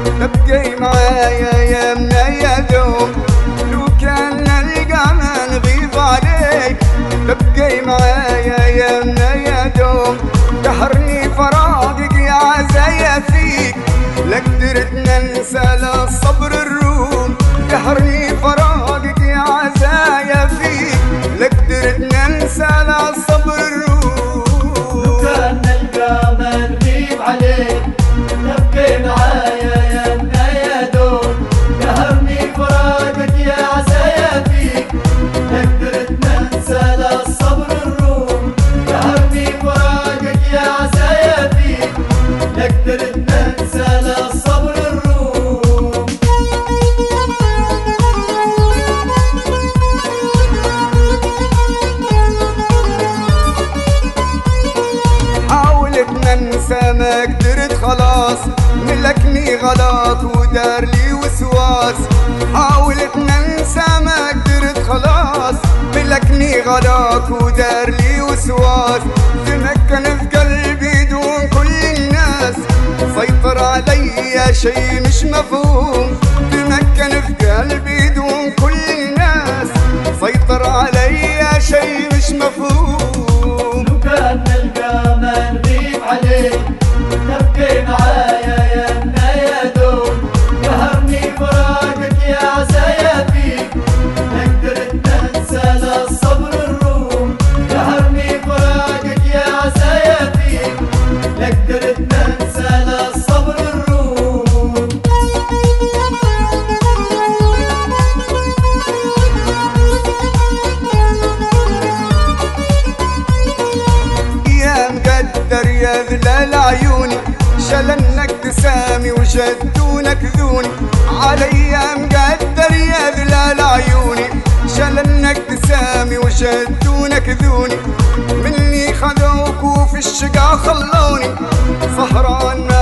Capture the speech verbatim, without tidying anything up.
تبقي معايا يا منا يا دوم، لو كان نلقى ما نغيب عليك. تبقي معايا يا منا يا دوم، قهرني فراقك يا عزايا فيك، لا قدرت ننسى لا الصبر الروم. قهرني فراقك يا عزايا فيك، لا قدرت ننسى لا الصبر الروم. لو كان نلقى ما نغيب عليك، تبقي معايا يا منا يا دوم، قهرني فراقك يا عزايا فيك، لا قدرت ننسى لا الصبر الروم. قهرني فراقك يا عزايا فيك، لا قدرت ننسى لا الصبر الروم. حاولت ننسى ما قدرت خلاص، ملكني غلط ودار لي وسواس. حاولت ننسى ما قدرت خلاص، ملكني غلط ودار لي وسواس. تمكن في قلبي دون كل الناس، سيطر علي شي مش مفهوم. تمكن في قلبي دون كل الناس، سيطر علي شي مش مفهوم. لو كان نلقى ما نغيب عليك، تبقي معايا يا منا يا دوم، قهرني فراقك يا عزايا فيك، لا قدرت ننسى لا الصبر الروم. قهرني فراقك يا عزايا فيك، لا قدرت ننسى لا الصبر الروم. يا مقدر يا ذلال عيوني، شلنك ابتسامي وجدونك ذوني. علي مقدر يا ذلال عيوني، شلنك ابتسامي وجدونك ذوني. مني خذوك وفي الشقا خلوني، سهران